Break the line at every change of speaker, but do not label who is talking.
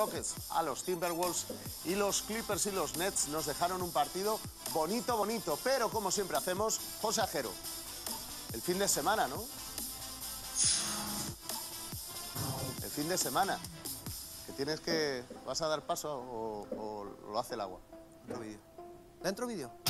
Rockets a los Timberwolves y los Clippers y los Nets nos dejaron un partido bonito, bonito. Pero, como siempre hacemos, José Ajero, el fin de semana, ¿no? El fin de semana. Que tienes que... ¿Vas a dar paso o lo hace el agua?
¿Dentro vídeo?